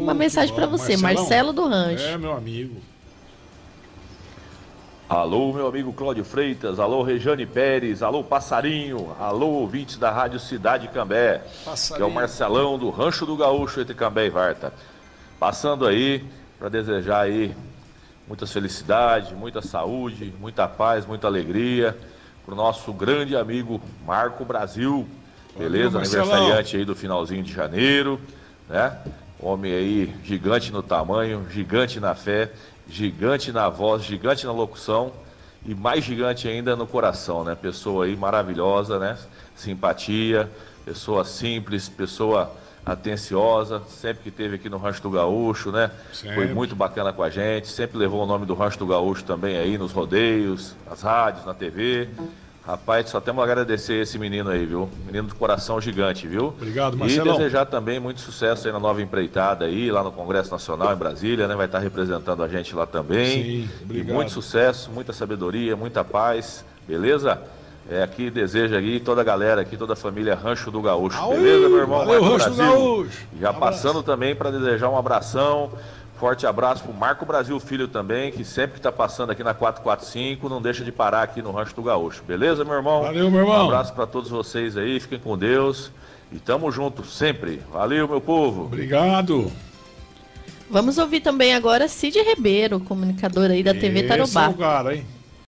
uma mensagem para você, Marcelão? Marcelo do Rancho. É, meu amigo. Alô, meu amigo Cláudio Freitas, alô, Rejane Pérez, alô, Passarinho, alô, ouvintes da Rádio Cidade Cambé, que é o Marcelão do Rancho do Gaúcho entre Cambé e Varta. Passando aí para desejar aí muitas felicidades, muita saúde, muita paz, muita alegria pro nosso grande amigo Marco Brasil, beleza? Aniversariante aí do finalzinho de janeiro, né? Homem aí gigante no tamanho, gigante na fé, gigante na voz, gigante na locução e mais gigante ainda no coração, né? Pessoa aí maravilhosa, né? Simpatia, pessoa simples, pessoa atenciosa, sempre que esteve aqui no Rancho do Gaúcho, né? Sempre. Foi muito bacana com a gente, sempre levou o nome do Rancho do Gaúcho também aí nos rodeios, nas rádios, na TV. Rapaz, só temos a agradecer esse menino aí, viu? Menino de coração gigante, viu? Obrigado, E Marcelão. desejar também muito sucesso aí na nova empreitada aí, lá no Congresso Nacional em Brasília, né? Vai estar representando a gente lá também. Sim, E obrigado. muito sucesso, muita sabedoria, muita paz, beleza? Aqui deseja aí toda a galera aqui, toda a família Rancho do Gaúcho, beleza, meu irmão? Valeu, Marco Rancho do Brasil. Gaúcho. Já passando também para desejar um abração, forte abraço pro Marco Brasil Filho também, que sempre que tá passando aqui na 445, não deixa de parar aqui no Rancho do Gaúcho, beleza, meu irmão? Valeu, meu irmão. Um abraço para todos vocês aí, fiquem com Deus e tamo junto sempre. Valeu, meu povo. Obrigado. Vamos ouvir também agora Cid Ribeiro, comunicador aí da TV Tarobá. Esse é o cara, hein?